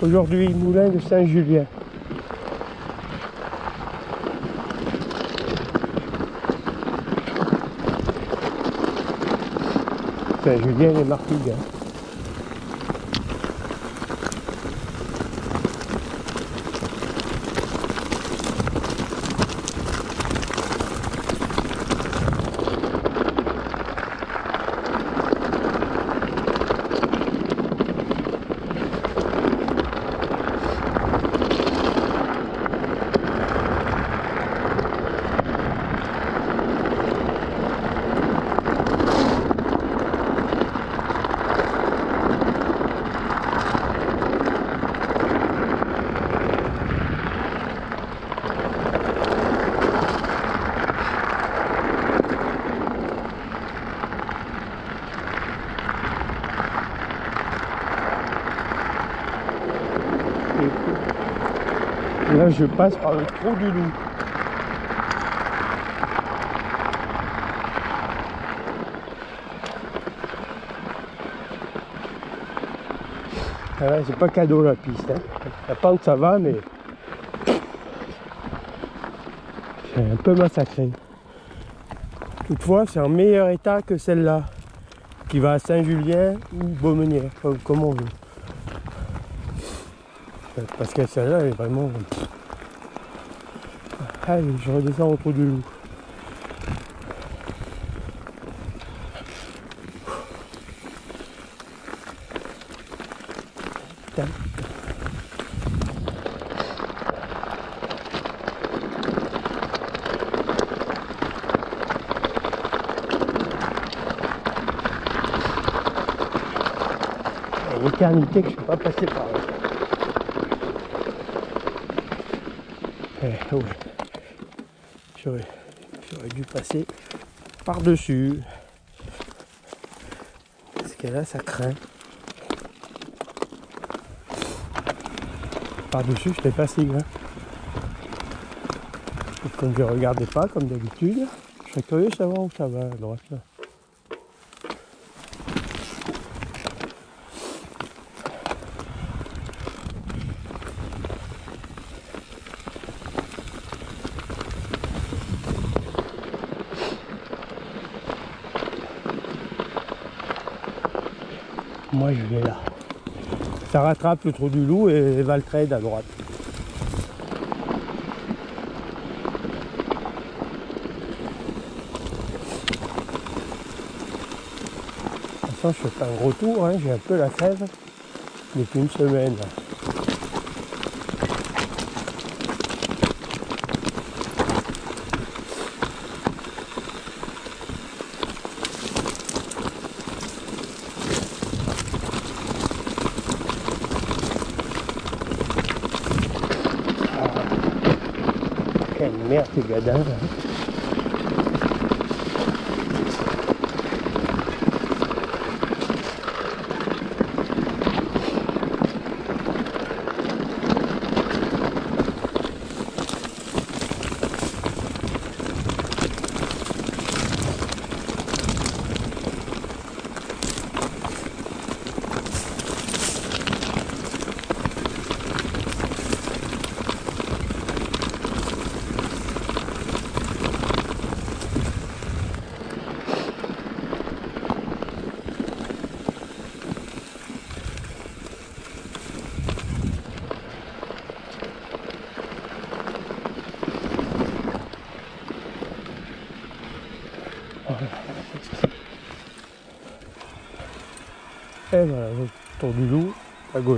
Aujourd'hui, moulin de Saint-Julien. Saint-Julien et Martigues. Là, je passe par le trou du Loup. Ah ouais, c'est pas cadeau la piste. Hein. La pente ça va, mais c'est un peu massacré. Toutefois, c'est en meilleur état que celle-là, qui va à Saint-Julien ou Beaumenière, comme on veut. Parce que celle-là, elle est vraiment... Allez, je redescends au trou du Loup. Tac. Il y a une éternité que je ne suis pas passé par là. Ouais. J'aurais dû passer par-dessus. Parce que là, ça craint. Par-dessus, je t'ai passé. Hein. Et comme je ne regardais pas, comme d'habitude, je serais curieux de savoir où ça va à droite. Là. Moi je vais là. Ça rattrape le trou du Loup et Valtrade à droite. De toute façon je fais un gros tour, hein. J'ai un peu la crève depuis une semaine. Quelle merde ces gadins là. Et voilà, le tour du Loup à gauche.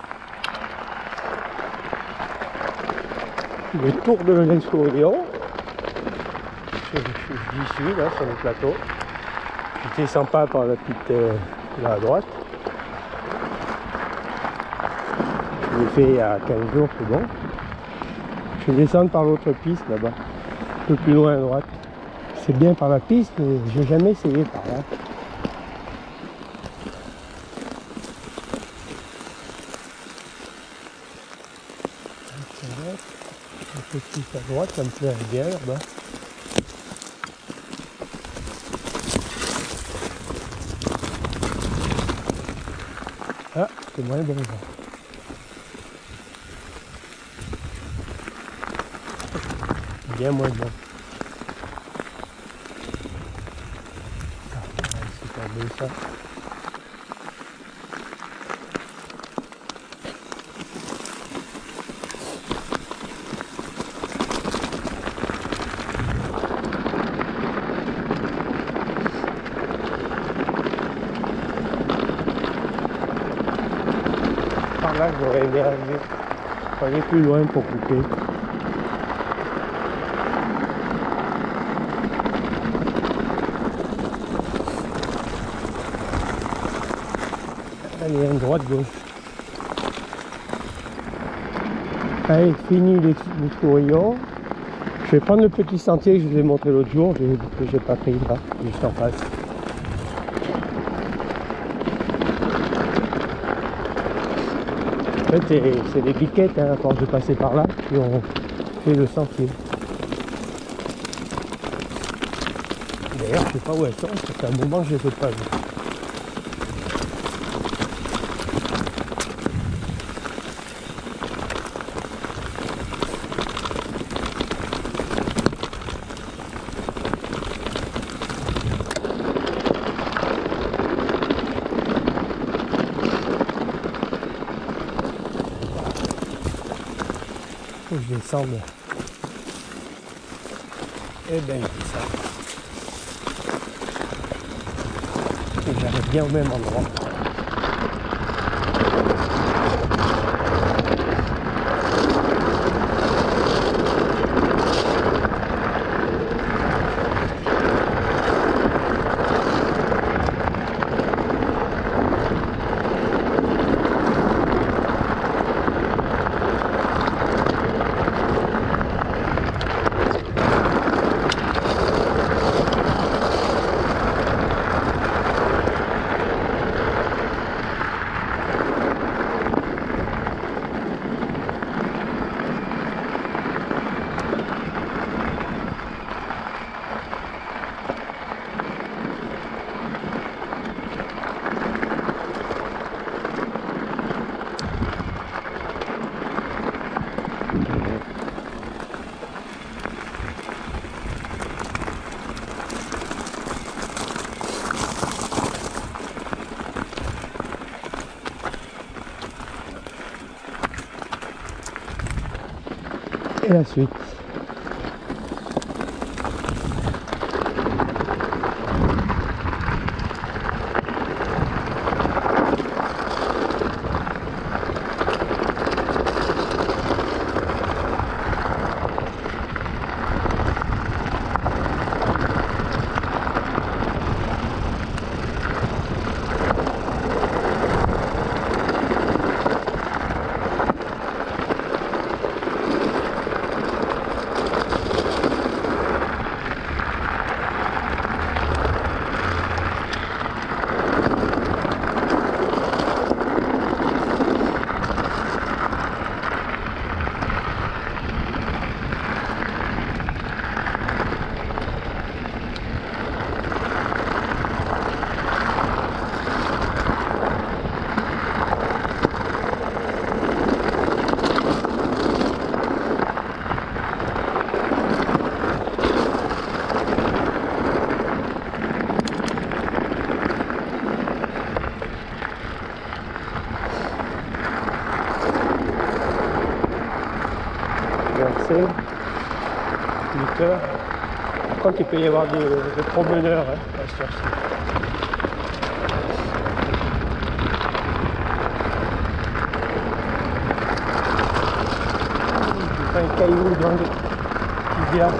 Le tour de l'Escorion. J'y suis là sur le plateau. J'étais sympa par la petite là à droite. Je l'ai fait il y a 15 jours, c'est bon. Je vais descendre par l'autre piste là-bas, un peu plus loin à droite. C'est bien par la piste, mais je n'ai jamais essayé par là. Un peu plus à droite, ça me plairait bien là-bas. Ah, c'est moins bon. bien moins bon. Ah, on va laisser tomber ça. Par là, j'aurais aimé arriver. Faut aller plus loin pour couper. Allez, une droite gauche. Allez, fini l'excursion. Je vais prendre le petit sentier que je vous ai montré l'autre jour, que j'ai pas pris là, juste en face. En fait, c'est des piquettes, hein, à force de passer par là, qui ont fait le sentier. D'ailleurs, je sais pas où elles sont, ça fait un moment que je les ai pas vues. Faut que je descende. Eh ben, c'est ça. Et j'arrive bien au même endroit. Et la suite. Verser, 8 heures. Par contre, il peut y avoir des promeneurs, hein, à ce heure-ci. Un caillou dans le qui vient.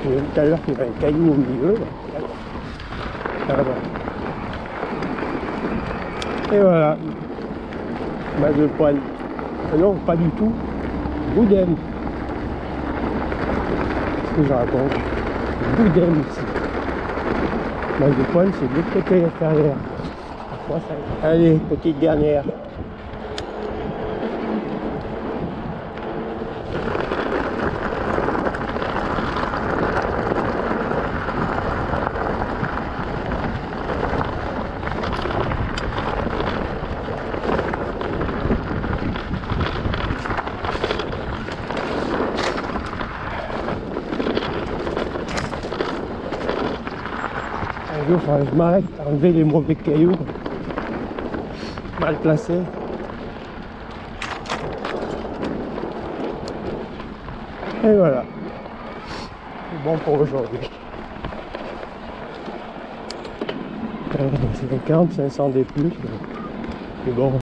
J'ai vu tout à l'heure qu'il y avait un caillou au milieu. Là. Et voilà. Base de poigne. Non, pas du tout. Boudem. Qu'est-ce que je raconte? Boudem ici. Base de poigne, c'est de l'autre côté extérieur. Allez, petite dernière. Un jour, je m'arrête à enlever les mauvais cailloux mal placés. Et voilà. C'est bon pour aujourd'hui. C'est 50, 500 des plus. Mais bon.